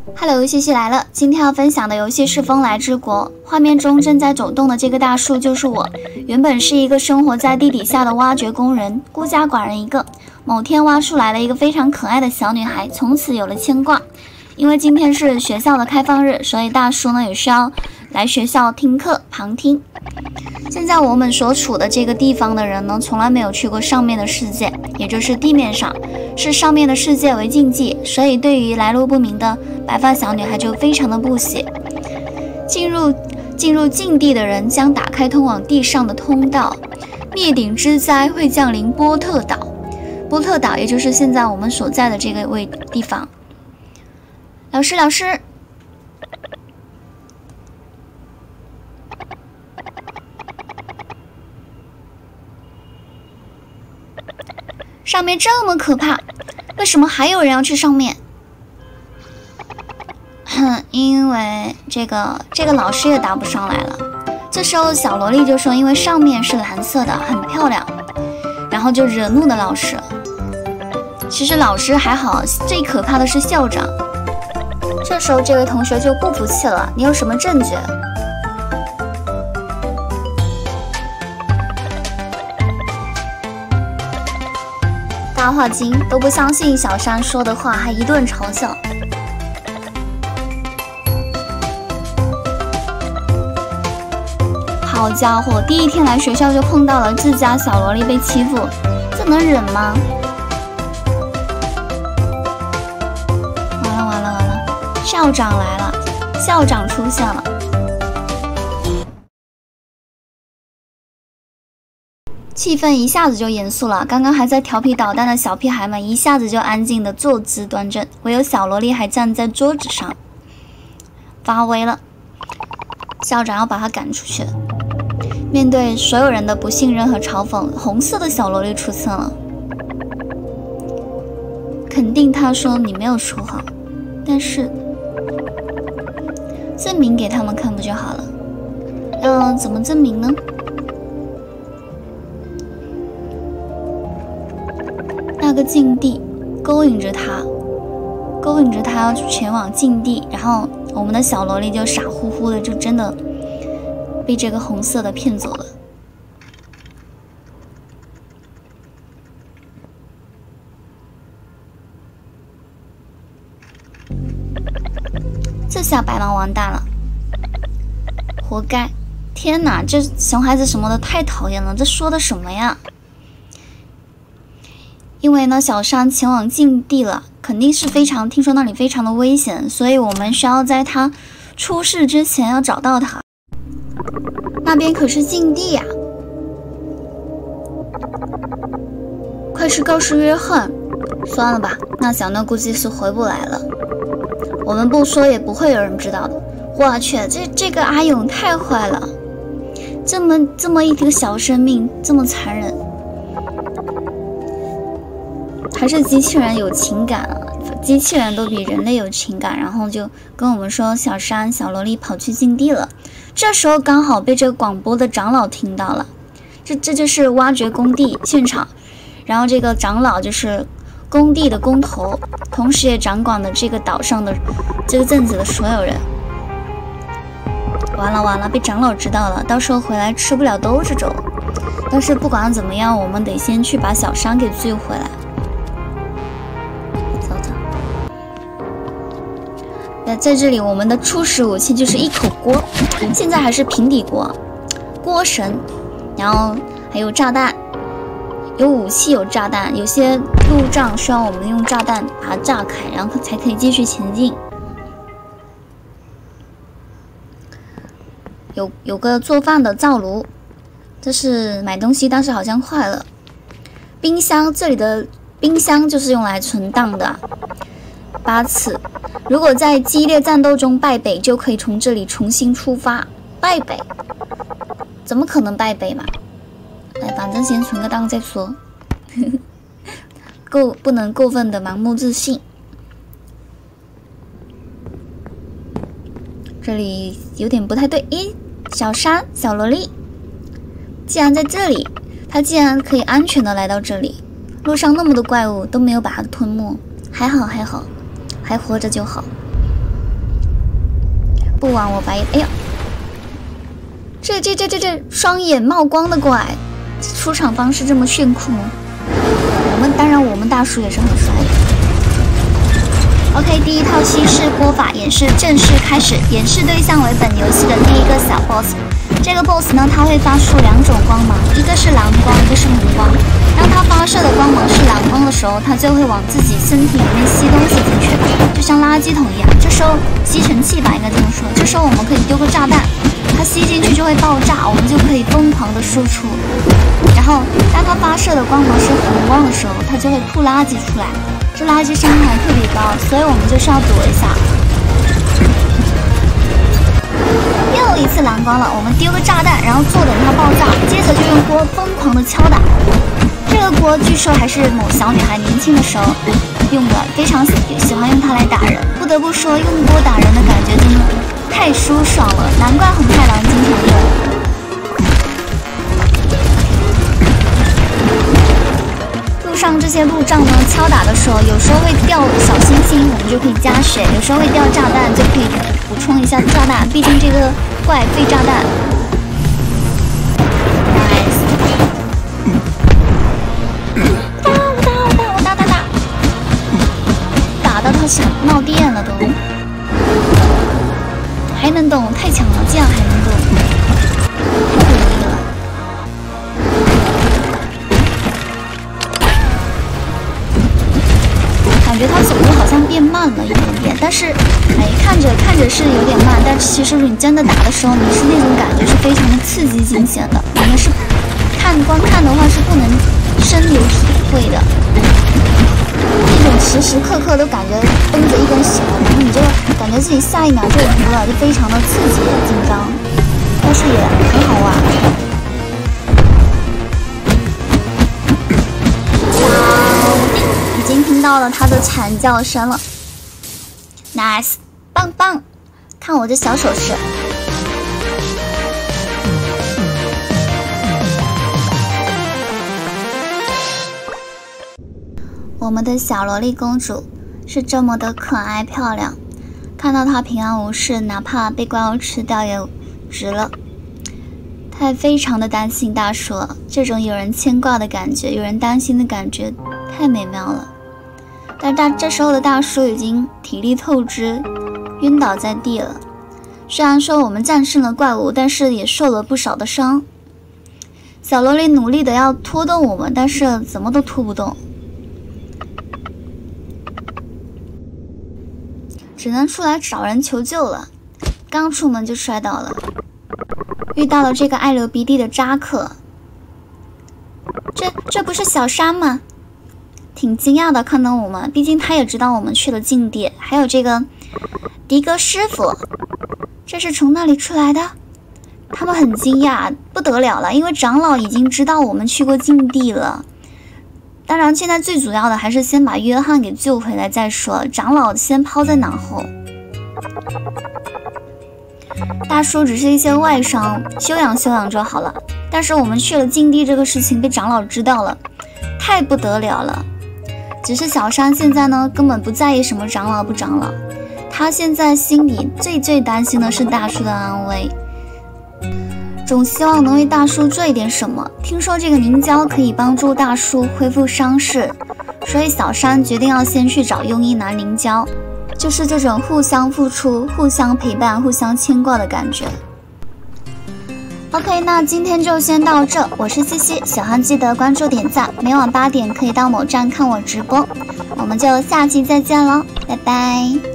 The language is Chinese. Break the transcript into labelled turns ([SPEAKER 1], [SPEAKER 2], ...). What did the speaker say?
[SPEAKER 1] Hello， 西西来了。今天要分享的游戏是《风来之国》，画面中正在走动的这个大树就是我。原本是一个生活在地底下的挖掘工人，孤家寡人一个。某天挖出来了一个非常可爱的小女孩，从此有了牵挂。因为今天是学校的开放日，所以大叔呢也需要来学校听课旁听。现在我们所处的这个地方的人呢，从来没有去过上面的世界，也就是地面上，视上面的世界为禁忌，所以对于来路不明的白发小女孩就非常的不解。进入禁地的人将打开通往地上的通道，灭顶之灾会降临波特岛。波特岛也就是现在我们所在的这个地方。老师，上面这么可怕，为什么还有人要去上面？因为这个老师也答不上来了。这时候小萝莉就说，因为上面是蓝色的，很漂亮，然后就惹怒了老师。其实老师还好，最可怕的是校长。这时候这位同学就不服气了，你有什么证据？大话精都不相信小山说的话，还一顿嘲笑。好家伙，第一天来学校就碰到了自家小萝莉被欺负，这能忍吗？完了，校长来了，校长出现了。气氛一下子就严肃了，刚刚还在调皮捣蛋的小屁孩们一下子就安静的坐姿端正，唯有小萝莉还站在桌子上发威了。校长要把他赶出去了。面对所有人的不信任和嘲讽，红色的小萝莉出现了，肯定他说你没有说谎，但是证明给他们看不就好了？怎么证明呢？那个禁地勾引着他要前往禁地，然后我们的小萝莉就傻乎乎的，就真的被这个红色的骗走了。这下白狼完蛋了，活该！天哪，这熊孩子什么的太讨厌了，这说的什么呀？因为呢，小山前往禁地了，肯定是听说那里非常的危险，所以我们需要在他出事之前要找到他。那边可是禁地呀！快去告诉约翰。算了吧，那小妞估计是回不来了。我们不说也不会有人知道的。我去，这个阿勇太坏了，这么一个小生命这么残忍。还是机器人有情感啊，机器人都比人类有情感。然后就跟我们说，小萝莉跑去禁地了。这时候刚好被这个广播的长老听到了，这就是挖掘工地现场。然后这个长老就是工地的工头，同时也掌管了这个岛上的这个镇子的所有人。完了，被长老知道了，到时候回来吃不了兜着走。但是不管怎么样，我们得先去把小山给追回来。在这里，我们的初始武器就是一口锅，现在还是平底锅，锅神，然后还有炸弹，有武器有炸弹，有些路障需要我们用炸弹把它炸开，然后才可以继续前进。有个做饭的灶炉，这是买东西，但是好像坏了。冰箱，这里的冰箱就是用来存档的。8次，如果在激烈战斗中败北，就可以从这里重新出发。败北？怎么可能败北嘛？哎，反正先存个档再说。不能过分的盲目自信。这里有点不太对。咦，小萝莉，既然在这里，她竟然可以安全的来到这里，路上那么多怪物都没有把它吞没，还好，还活着就好。 不玩我白眼。哎呀，这双眼冒光的怪，出场方式这么炫酷吗？当然我们大叔也是很帅的。OK， 第一套西式锅法演示正式开始，演示对象为本游戏的第一个小 boss。这个 boss 呢，它会发出2种光芒，一个是蓝光，一个是红光。当它发射的光芒是蓝光的时候，它就会往自己身体里面吸东西进去，就像垃圾桶一样。这时候吸尘器吧，应该这么说。这时候我们可以丢个炸弹，它吸进去就会爆炸，我们就可以疯狂的输出。然后当它发射的光芒是红光的时候，它就会吐垃圾出来，这垃圾伤害特别高，所以我们就是要躲一下。又一次蓝光了，我们丢个炸弹，然后坐等它爆炸，接着就用锅疯狂的敲打。这个锅据说还是某小女孩年轻的时候用的，非常喜欢用它来打人。不得不说，用锅打人的感觉真的太舒爽了，难怪红太狼经常用。路上这些路障呢，敲打的时候，有时候会掉小星星，我们就可以加血；有时候会掉炸弹，就可以补充一下炸弹。毕竟这个怪废炸弹。Nice。打到他想闹电了都，还能动，太强了！这样还能动，太不容易了。感觉他走路好像变慢了一点点，但是看着是有点慢，但其实你真的打的时候，你是那种感觉是非常的刺激惊险的。你们是光看的话是不能深有体会的，那种时时刻刻都感觉绷着一根弦，然后你就感觉自己下一秒就赢了，就非常的刺激紧张，但是也很好玩。已经听到了他的惨叫声了 ，nice， 棒棒！看我这小手势。我们的小萝莉公主是这么的可爱漂亮，看到她平安无事，哪怕被怪物吃掉也值了。她非常的担心大叔，这种有人牵挂的感觉，有人担心的感觉，太美妙了。但这时候的大叔已经体力透支，晕倒在地了。虽然说我们战胜了怪物，但是也受了不少的伤。小萝莉努力的要拖动我们，但是怎么都拖不动，只能出来找人求救了。刚出门就摔倒了，遇到了这个爱流鼻涕的扎克。这不是小山吗？挺惊讶的看到我们，毕竟他也知道我们去了禁地。还有这个迪格师傅，这是从那里出来的？他们很惊讶，不得了了，因为长老已经知道我们去过禁地了。当然现在最主要的还是先把约翰给救回来再说，长老先抛在脑后。大叔只是一些外伤，休养休养就好了。但是我们去了禁地这个事情被长老知道了，太不得了了。只是小山现在呢，根本不在意什么长老不长老，他现在心里最担心的是大叔的安危，总希望能为大叔做一点什么。听说这个凝胶可以帮助大叔恢复伤势，所以小山决定要先去找庸医拿凝胶，就是这种互相付出、互相陪伴、互相牵挂的感觉。OK， 那今天就先到这，我是西西，喜欢记得关注点赞，每晚8点可以到某站看我直播，我们就下期再见喽，拜拜。